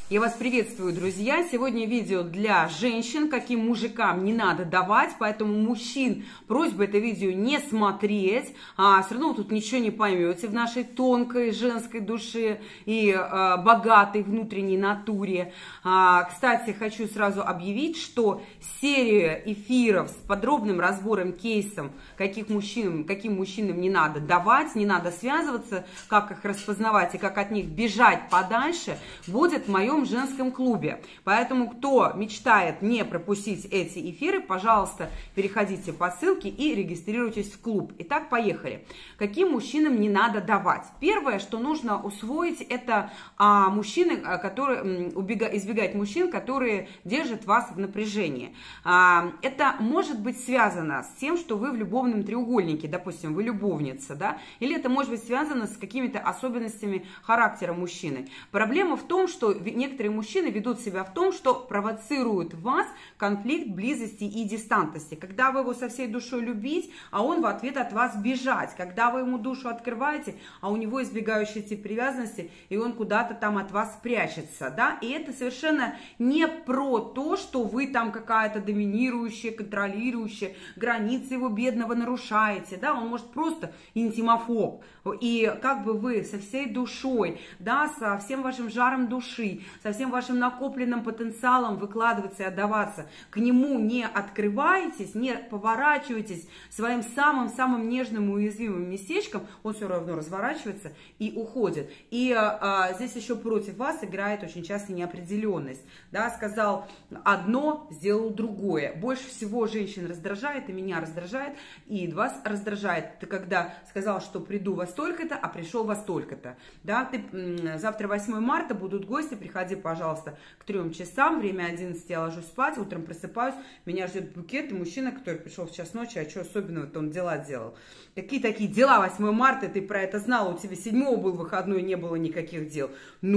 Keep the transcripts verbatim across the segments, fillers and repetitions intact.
Я вас приветствую, друзья! Сегодня видео для женщин, каким мужикам не надо давать, поэтому мужчин просьба это видео не смотреть, а все равно вы тут ничего не поймете в нашей тонкой женской душе и а, богатой внутренней натуре. А, кстати, хочу сразу объявить, что серия эфиров с подробным разбором кейсов, каких мужчин, каким мужчинам не надо давать, не надо связываться, как их распознавать и как от них бежать подальше, будет в моем женском клубе. Поэтому, кто мечтает не пропустить эти эфиры, пожалуйста, переходите по ссылке и регистрируйтесь в клуб. Итак, поехали. Каким мужчинам не надо давать? Первое, что нужно усвоить, это а, мужчины, которые убега, избегать мужчин, которые держат вас в напряжении. А, это может быть связано с тем, что вы в любовном треугольнике, допустим, вы любовница, да, или это может быть связано с какими-то особенностями характера мужчины. Проблема в том, что некоторые мужчины ведут себя в том, что провоцируют в вас конфликт близости и дистантности. Когда вы его со всей душой любите, а он в ответ от вас бежать. Когда вы ему душу открываете, а у него избегающие эти привязанности, и он куда-то там от вас прячется. Да? И это совершенно не про то, что вы там какая-то доминирующая, контролирующая, границы его бедного нарушаете. Да? Он может просто интимофоб. И как бы вы со всей душой, да, со всем вашим жаром души, со всем вашим накопленным потенциалом выкладываться и отдаваться, к нему не открываетесь, не поворачиваетесь своим самым-самым нежным и уязвимым местечком, он все равно разворачивается и уходит. И а, здесь еще против вас играет очень часто неопределенность. Да, сказал одно, сделал другое. Больше всего женщин раздражает, и меня раздражает, и вас раздражает. Ты когда сказал, что приду во столько-то, а пришел во столько-то. Да, ты, завтра восьмое марта, будут гости, приходи, пожалуйста, к трем часам, время одиннадцать я ложусь спать, утром просыпаюсь, меня ждет букет, и мужчина, который пришел в час ночи, а что особенного-то он дела делал? Какие такие дела восьмое марта, ты про это знал, у тебя седьмого был выходной, не было никаких дел.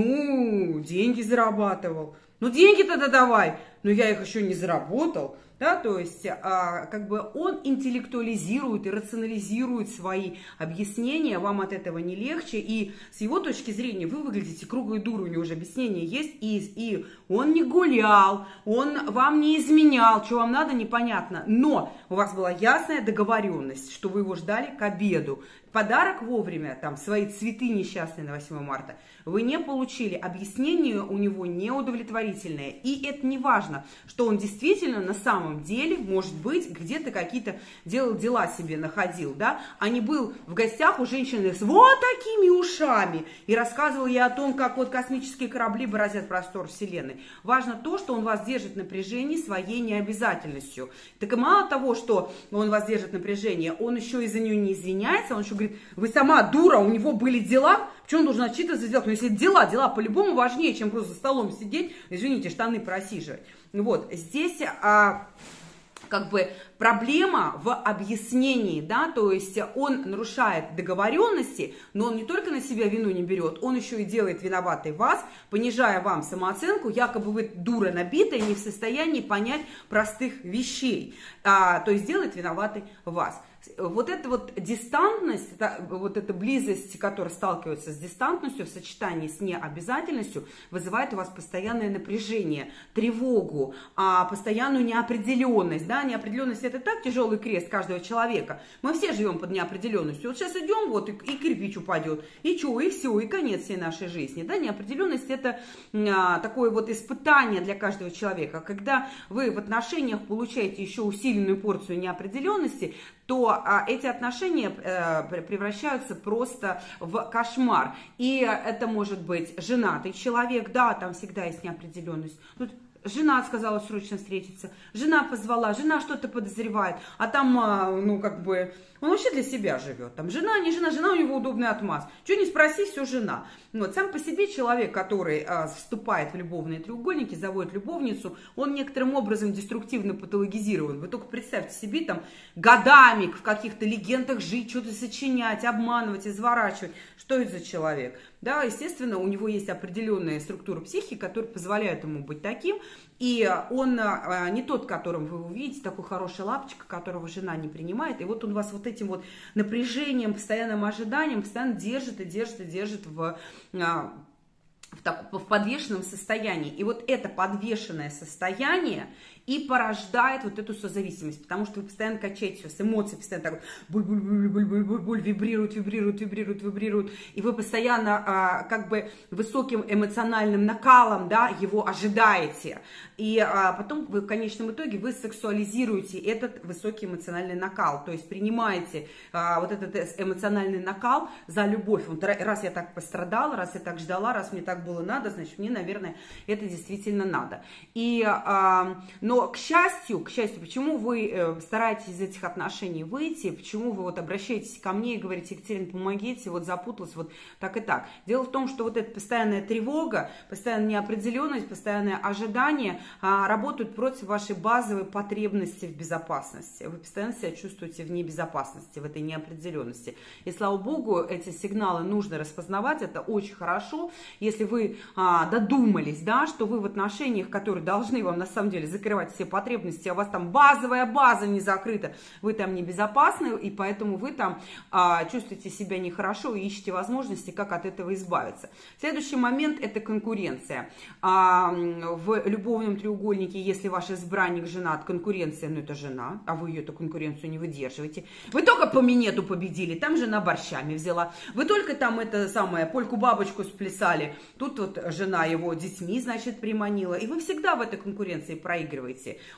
Ну, деньги зарабатывал. Ну, деньги тогда давай. Но я их еще не заработал. Да, то есть, а, как бы он интеллектуализирует и рационализирует свои объяснения, вам от этого не легче, и с его точки зрения вы выглядите круглой дурой, у него уже объяснение есть, и, и он не гулял, он вам не изменял, что вам надо, непонятно, но у вас была ясная договоренность, что вы его ждали к обеду, подарок вовремя, там, свои цветы несчастные на восьмое марта, вы не получили, объяснение у него неудовлетворительное, и это не важно, что он действительно на самом деле, может быть, где-то какие-то делал дела себе, находил, да, а не был в гостях у женщины с вот такими ушами, и рассказывал я о том, как вот космические корабли бороздят простор вселенной. Важно то, что он вас держит в напряжении своей необязательностью. Так и мало того, что он вас держит в напряжении, он еще из-за нее не извиняется, он еще говорит, вы сама дура, у него были дела, почему он должен отчитываться за дела? Но если дела, дела по-любому важнее, чем просто за столом сидеть, извините, штаны просиживать. Вот, здесь а, как бы проблема в объяснении, да, то есть он нарушает договоренности, но он не только на себя вину не берет, он еще и делает виноватой вас, понижая вам самооценку, якобы вы дура набитая, не в состоянии понять простых вещей, а, то есть делает виноватой вас. Вот эта вот дистантность, вот эта близость, которая сталкивается с дистантностью в сочетании с необязательностью, вызывает у вас постоянное напряжение, тревогу, постоянную неопределенность. Да? Неопределенность — это так тяжелый крест каждого человека. Мы все живем под неопределенностью. Вот сейчас идем, вот и, и кирпич упадет, и что, и все, и конец всей нашей жизни. Да? Неопределенность — это а, такое вот испытание для каждого человека. Когда вы в отношениях получаете еще усиленную порцию неопределенности, то а, эти отношения э, превращаются просто в кошмар. И это может быть женатый человек, да, там всегда есть неопределенность. Тут жена сказала срочно встретиться, жена позвала, жена что-то подозревает, а там, а, ну, как бы, он вообще для себя живет. Там жена, не жена, жена у него удобный отмаз. Что не спроси, все жена. Вот, сам по себе человек, который а, вступает в любовные треугольники, заводит любовницу, он некоторым образом деструктивно патологизирован. Вы только представьте себе, там, годами в каких-то легендах жить, что-то сочинять, обманывать, изворачивать. Что это за человек? Да, естественно, у него есть определенная структура психики, которая позволяет ему быть таким. И он а, не тот, которым вы увидите, такой хороший лапочка, которого жена не принимает. И вот он вас вот этим вот напряжением, постоянным ожиданием постоянно держит и держит и держит в... А, в, так, в подвешенном состоянии. И вот это подвешенное состояние и порождает вот эту созависимость, потому что вы постоянно качаете, с эмоции постоянно так буль-буль-буль-буль-буль-буль, вибрируют, вибрируют, вибрируют, вибрируют, и вы постоянно а, как бы высоким эмоциональным накалом, да, его ожидаете, и а, потом вы, в конечном итоге вы сексуализируете этот высокий эмоциональный накал, то есть принимаете а, вот этот эмоциональный накал за любовь. Вот раз я так пострадала, раз я так ждала, раз мне так было надо, значит, мне, наверное, это действительно надо. И, а, но, к счастью, к счастью, почему вы стараетесь из этих отношений выйти, почему вы вот обращаетесь ко мне и говорите: Екатерина, помогите, вот запуталась, вот так и так. Дело в том, что вот эта постоянная тревога, постоянная неопределенность, постоянное ожидание а, работают против вашей базовой потребности в безопасности. Вы постоянно себя чувствуете в небезопасности, в этой неопределенности. И, слава богу, эти сигналы нужно распознавать, это очень хорошо. Если вы а, додумались, да, что вы в отношениях, которые должны вам на самом деле закрывать все потребности, а у вас там базовая база не закрыта, вы там небезопасны, и поэтому вы там а, чувствуете себя нехорошо и ищете возможности, как от этого избавиться. Следующий момент – это конкуренция. А, в любовном треугольнике, если ваш избранник женат, конкуренция, ну это жена, а вы ее эту конкуренцию не выдерживаете. Вы только по минету победили, там жена борщами взяла. Вы только там это самое, польку-бабочку сплясали, тут вот жена его детьми, значит, приманила. И вы всегда в этой конкуренции проигрываете.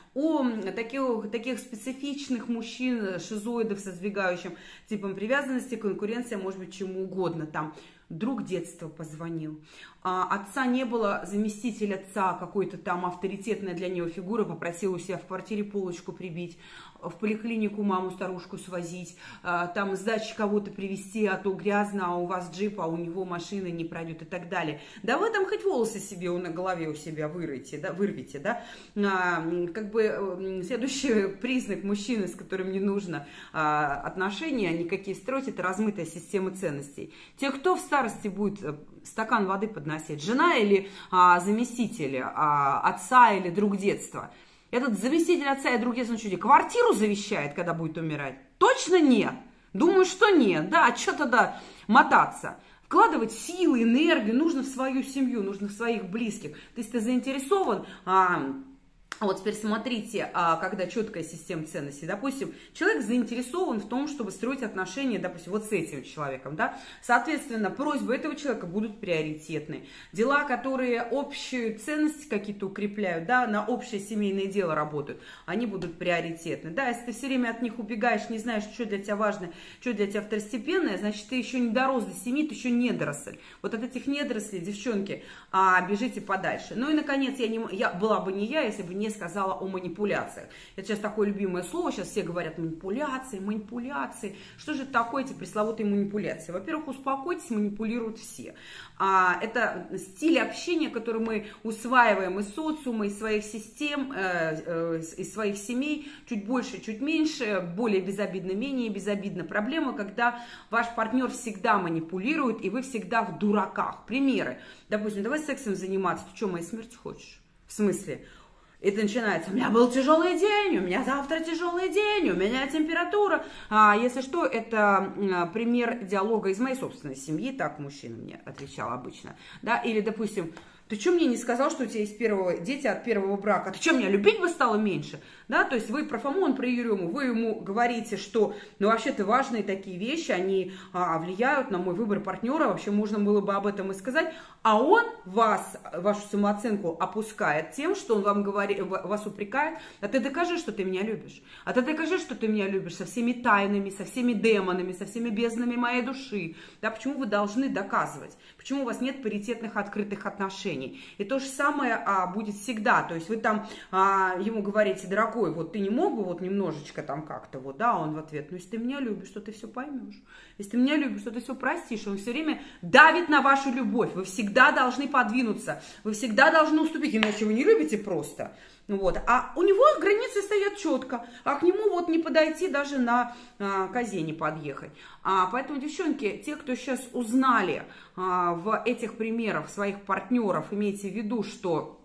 У таких, таких специфичных мужчин, шизоидов со сдвигающим типом привязанности, конкуренция может быть чему угодно. Там друг детства позвонил, а отца не было, заместитель отца, какой-то там авторитетная для него фигура, попросил у себя в квартире полочку прибить, в поликлинику маму старушку свозить, там с дачи кого-то привезти, а то грязно, а у вас джип, а у него машина не пройдет и так далее. Да вы там хоть волосы себе на голове у себя вырвите, да, вырвите, да. А, как бы следующий признак мужчины, с которым не нужно а, отношения никакие строить, это размытая система ценностей. Те, кто в старости будет стакан воды подносить, жена или а, заместитель а, отца или друг детства. Этот заместитель отца и друг детства, что, квартиру завещает, когда будет умирать? Точно нет. Думаю, что нет. Да, а что тогда мотаться? Вкладывать силы, энергию нужно в свою семью, нужно в своих близких. То есть ты заинтересован... А, Вот теперь смотрите, когда четкая система ценностей. Допустим, человек заинтересован в том, чтобы строить отношения, допустим, вот с этим человеком, да. Соответственно, просьбы этого человека будут приоритетны. Дела, которые общие ценности какие-то укрепляют, да, на общее семейное дело работают, они будут приоритетны. Да, если ты все время от них убегаешь, не знаешь, что для тебя важно, что для тебя второстепенное, значит, ты еще не дорос до семьи, ты еще недоросль. Вот от этих недорослей, девчонки, бежите подальше. Ну и, наконец, я, не, я была бы не я, если бы не сказала о манипуляциях. Это сейчас такое любимое слово, сейчас все говорят манипуляции, манипуляции. Что же это такое, эти пресловутые манипуляции? Во-первых, успокойтесь, манипулируют все. А, это стиль общения, который мы усваиваем из социума, из своих систем, э, э, из своих семей, чуть больше, чуть меньше, более безобидно, менее безобидно. Проблема, когда ваш партнер всегда манипулирует, и вы всегда в дураках. Примеры. Допустим, давай сексом заниматься, ты что, моей смерти хочешь? В смысле? Это начинается: у меня был тяжелый день, у меня завтра тяжелый день, у меня температура. А, если что, это а, пример диалога из моей собственной семьи, так мужчина мне отвечал обычно. Да? Или, допустим, ты что мне не сказал, что у тебя есть первого, дети от первого брака? Ты что, меня любить бы стало меньше? Да? То есть вы про Фому, он про Ерему, вы ему говорите, что ну вообще-то важные такие вещи, они а, влияют на мой выбор партнера, вообще можно было бы об этом и сказать, а он вас, вашу самооценку опускает тем, что он вам говорит, вас упрекает: а ты докажи, что ты меня любишь, а ты докажи, что ты меня любишь со всеми тайнами, со всеми демонами, со всеми безднами моей души. Да? Почему вы должны доказывать? Почему у вас нет паритетных открытых отношений? И то же самое а, будет всегда. То есть вы там а, ему говорите: дорогой, вот ты не мог бы вот немножечко там как-то вот, да, он в ответ: ну если ты меня любишь, то ты все поймешь. Если ты меня любишь, то ты все простишь. Он все время давит на вашу любовь. Вы всегда должны подвинуться, вы всегда должны уступить, иначе вы не любите просто. Вот. А у него границы стоят четко, а к нему вот не подойти, даже на а, козе не подъехать. А, поэтому, девчонки, те, кто сейчас узнали а, в этих примерах своих партнеров, имейте в виду, что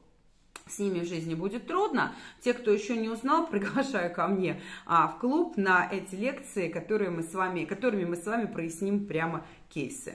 с ними в жизни будет трудно. Те, кто еще не узнал, приглашаю ко мне а, в клуб на эти лекции, которые мы с вами, которыми мы с вами проясним прямо кейсы.